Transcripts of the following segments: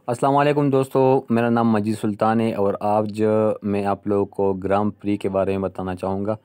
अस्सलाम वालेकुम दोस्तों, मेरा नाम मजीद सुल्तान है और आज मैं आप लोगों को ग्राम प्री के बारे में बताना चाहूँगा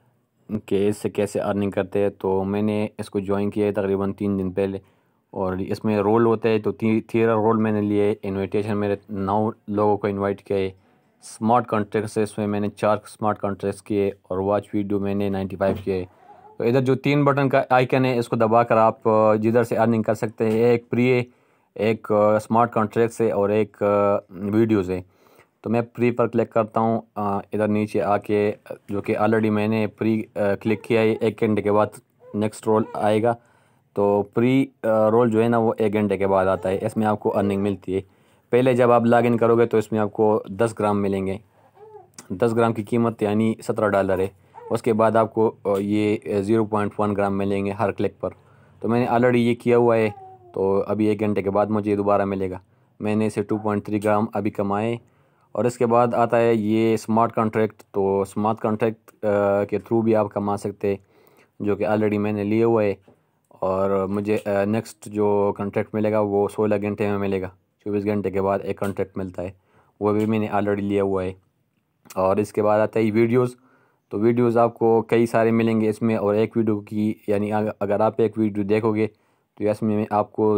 कि इससे कैसे अर्निंग करते हैं। तो मैंने इसको ज्वाइन किया है तकरीबन 3 दिन पहले और इसमें रोल होते हैं। तो 13 रोल मैंने लिए। इनविटेशन मेरे 9 लोगों को इनवाइट किया है। स्मार्ट कॉन्ट्रैक्ट्स है, इसमें मैंने 4 स्मार्ट कॉन्ट्रैक्ट्स किए और वॉच वीडियो मैंने 95 किए। तो इधर जो 3 बटन का आइकन है इसको दबाकर आप जिधर से अर्निंग कर सकते हैं। एक प्री है, एक स्मार्ट कॉन्ट्रैक्ट है और एक वीडियोज़ है। तो मैं प्री पर क्लिक करता हूँ। इधर नीचे आके जो कि ऑलरेडी मैंने प्री क्लिक किया है। 1 घंटे के बाद नेक्स्ट रोल आएगा। तो प्री रोल जो है ना वो 1 घंटे के बाद आता है। इसमें आपको अर्निंग मिलती है। पहले जब आप लॉगिन करोगे तो इसमें आपको 10 ग्राम मिलेंगे। 10 ग्राम की कीमत यानी $17 है। उसके बाद आपको ये 0.1 ग्राम मिलेंगे हर क्लिक पर। तो मैंने ऑलरेडी ये किया हुआ है। तो अभी 1 घंटे के बाद मुझे दोबारा मिलेगा। मैंने इसे 2.3 ग्राम अभी कमाए। और इसके बाद आता है ये स्मार्ट कॉन्ट्रैक्ट। तो स्मार्ट कॉन्ट्रैक्ट के थ्रू भी आप कमा सकते हैं, जो कि ऑलरेडी मैंने लिए हुआ है। और मुझे नेक्स्ट जो कॉन्ट्रैक्ट मिलेगा वो 16 घंटे में मिलेगा। 24 घंटे के बाद एक कॉन्ट्रैक्ट मिलता है, वो भी मैंने ऑलरेडी लिया हुआ है। और इसके बाद आता है वीडियोज़। तो वीडियोज़ आपको कई सारे मिलेंगे इसमें। और एक वीडियो की यानी अगर आप एक वीडियो देखोगे तो इसमें आपको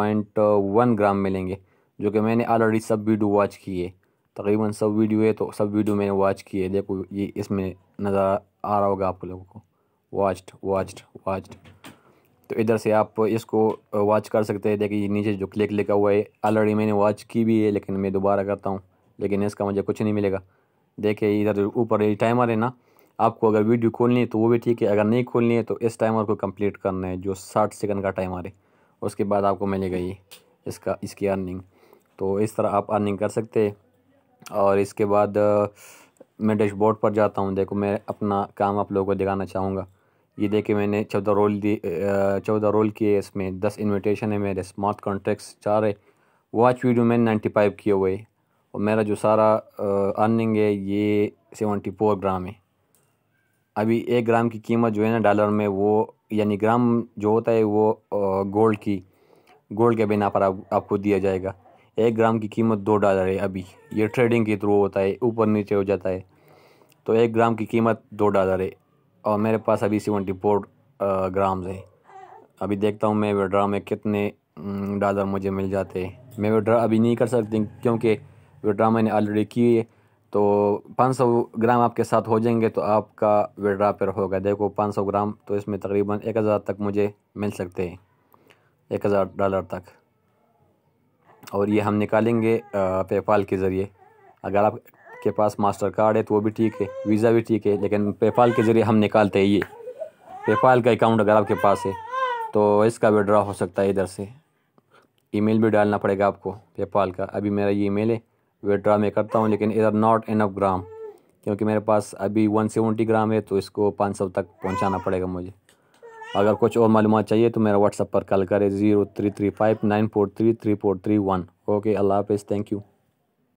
0.1 ग्राम मिलेंगे, जो कि मैंने ऑलरेडी सब वीडियो वॉच किए। तकरीबन सब वीडियो है तो सब वीडियो मैंने वॉच किए। देखो ये इसमें नज़र आ रहा होगा आप लोगों को, वॉच्ड वॉच्ड वॉच्ड। तो इधर से आप इसको वॉच कर सकते हैं। देखिए ये नीचे जो क्लिक लिखा हुआ है ऑलरेडी मैंने वॉच की भी है, लेकिन मैं दोबारा करता हूँ, लेकिन इसका मुझे कुछ नहीं मिलेगा। देखिए इधर ऊपर ये टाइमर है ना, आपको अगर वीडियो खोलनी है तो वो भी ठीक है, अगर नहीं खोलनी है तो इस टाइमर को कंप्लीट करना है जो 60 सेकंड का टाइमर है। उसके बाद आपको मिलेगा ये इसकी अर्निंग। तो इस तरह आप अर्निंग कर सकते हैं। और इसके बाद मैं डैशबोर्ड पर जाता हूँ। देखो मैं अपना काम आप लोगों को दिखाना चाहूँगा। ये देखिए मैंने 14 रोल किए। इसमें 10 इन्विटेशन है मेरे। स्मार्ट कॉन्ट्रैक्ट्स 4 है। वॉच वीडियो मैंने 95 किए हुए है। और मेरा जो सारा अर्निंग है ये 74 ग्राम है। अभी 1 ग्राम की कीमत जो है ना डॉलर में, वो यानी ग्राम जो होता है वो गोल्ड के बिना पर आपको दिया जाएगा। 1 ग्राम की कीमत $2 है। अभी ये ट्रेडिंग के थ्रू होता है, ऊपर नीचे हो जाता है। तो 1 ग्राम की कीमत $2 है। और मेरे पास अभी 74 ग्राम्स है। अभी देखता हूँ मैं विड्रॉ में कितने डॉलर मुझे मिल जाते हैं। मैं विड्रॉ अभी नहीं कर सकती क्योंकि विड्रॉ मैंने ऑलरेडी की है। तो 500 ग्राम आपके साथ हो जाएंगे तो आपका विड्रॉ पर होगा। देखो 500 ग्राम तो इसमें तकरीबन 1000 तक मुझे मिल सकते हैं, $1000 तक। और ये हम निकालेंगे पेपाल के ज़रिए। अगर आपके पास मास्टर कार्ड है तो वो भी ठीक है, वीज़ा भी ठीक है, लेकिन पेपाल के ज़रिए हम निकालते हैं। ये पेपाल का अकाउंट अगर आपके पास है तो इसका विड्रॉ हो सकता है। इधर से ईमेल भी डालना पड़ेगा आपको पेपाल का। अभी मेरा ये ईमेल है, विड्रॉ मैं करता हूँ, लेकिन इधर नॉट इनफ ग्राम, क्योंकि मेरे पास अभी 170 ग्राम है तो इसको 500 तक पहुँचाना पड़ेगा मुझे। अगर कुछ और मालूमात चाहिए तो मेरा व्हाट्सएप पर कॉल करें 033594334331। ओके, अल्लाह हाफ़िज़, थैंक यू।